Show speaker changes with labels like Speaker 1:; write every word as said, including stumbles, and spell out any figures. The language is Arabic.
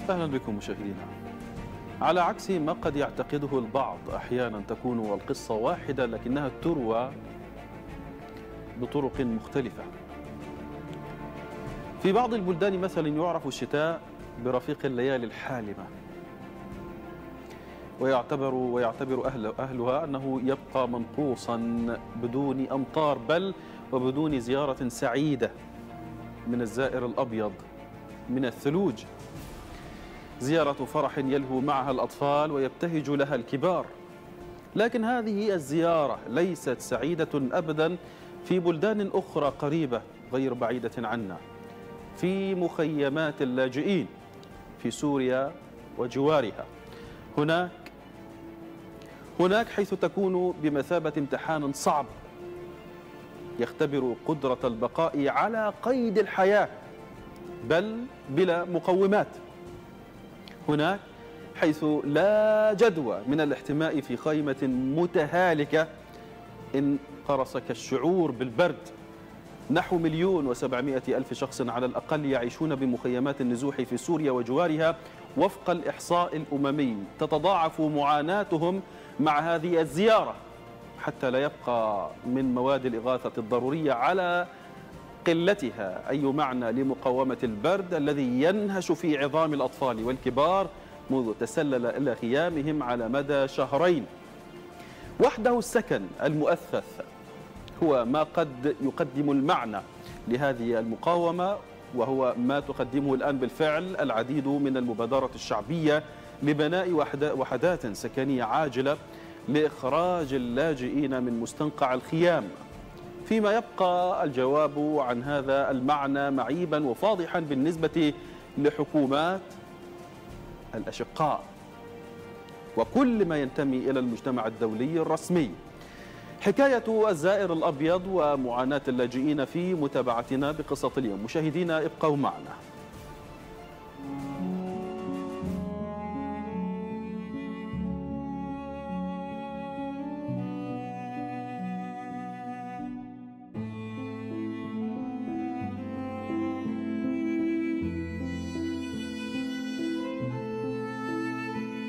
Speaker 1: أهلا بكم مشاهدينا. على عكس ما قد يعتقده البعض، أحيانا تكون القصة واحدة لكنها تروى بطرق مختلفة. في بعض البلدان مثلا يعرف الشتاء برفيق الليالي الحالمة، ويعتبر ويعتبر أهل أهلها أنه يبقى منقوصا بدون أمطار، بل وبدون زيارة سعيدة من الزائر الأبيض من الثلوج، زيارة فرح يلهو معها الأطفال ويبتهج لها الكبار. لكن هذه الزيارة ليست سعيدة أبدا في بلدان أخرى قريبة غير بعيدة عنا، في مخيمات اللاجئين في سوريا وجوارها. هناك هناك حيث تكون بمثابة امتحان صعب يختبر قدرة البقاء على قيد الحياة بل بلا مقومات. هناك حيث لا جدوى من الاحتماء في خيمة متهالكة إن قرصك الشعور بالبرد. نحو مليون وسبعمائة ألف شخص على الأقل يعيشون بمخيمات النزوح في سوريا وجوارها وفق الإحصاء الأممي. تتضاعف معاناتهم مع هذه الزيارة حتى لا يبقى من مواد الإغاثة الضرورية على قلتها أي معنى لمقاومة البرد الذي ينهش في عظام الأطفال والكبار منذ تسلل إلى خيامهم على مدى شهرين. وحده السكن المؤثث هو ما قد يقدم المعنى لهذه المقاومة، وهو ما تقدمه الآن بالفعل العديد من المبادرات الشعبية لبناء وحدات سكنية عاجلة لإخراج اللاجئين من مستنقع الخيام. فيما يبقى الجواب عن هذا المعنى معيبا وفاضحا بالنسبة لحكومات الأشقاء وكل ما ينتمي إلى المجتمع الدولي الرسمي. حكاية الزائر الأبيض ومعاناة اللاجئين في متابعتنا بقصة اليوم. مشاهدينا ابقوا معنا.